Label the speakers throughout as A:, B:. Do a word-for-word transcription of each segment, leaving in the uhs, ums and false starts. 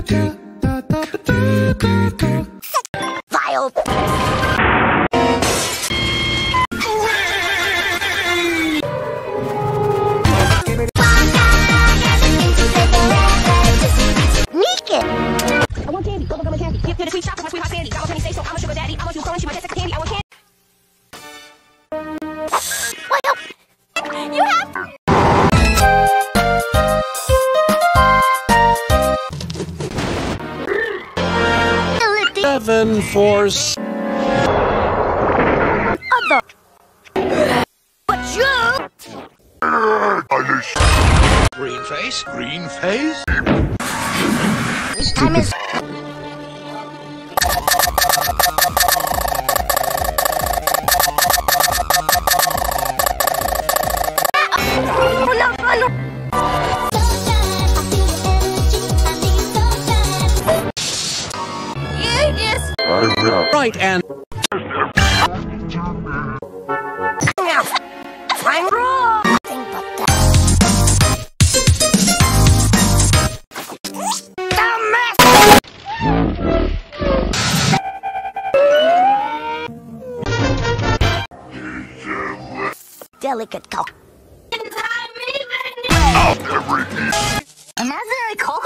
A: Vile. Sneak it. I want candy. Go, go, go, candy. Give me the sweet shop. My sweetheart Sandy. Got my penny say so. I'm a sugar daddy. I'm a juice crunch. She might taste like candy. I want candy. What up? You have.
B: Seven force.
A: Other. But you.
B: Green face. Green face.
A: This time is. Oh no! Oh no!
B: Right and
A: I'm wrong. Think about that. Delicate cock.
C: Oh, every piece.
A: Imaginary coco?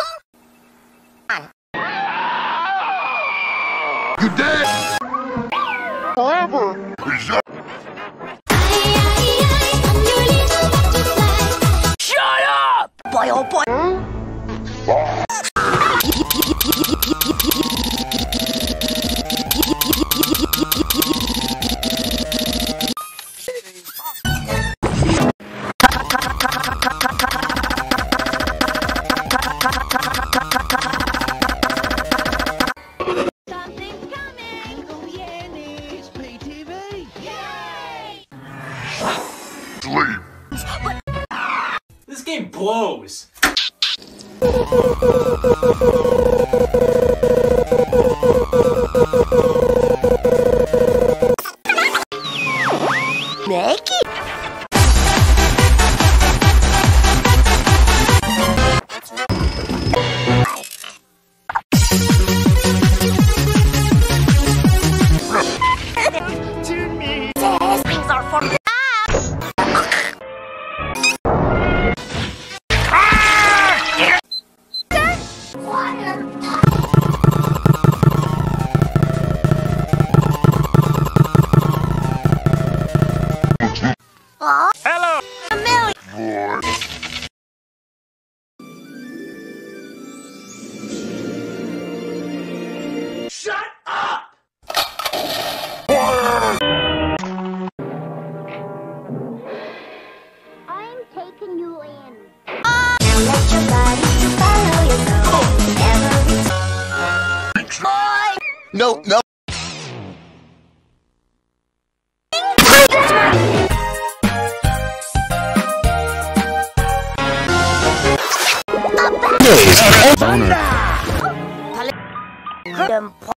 C: You dead? Forever.
A: Shut up! Boy, oh boy.
C: Sleep.
D: This game blows.
A: Make it. These things are for the
D: Hello.
A: a million.
D: Shut up.
A: I'm taking you in. Uh, let your body follow your soul. Every time.
C: No, no.
B: Boner.
A: Boy.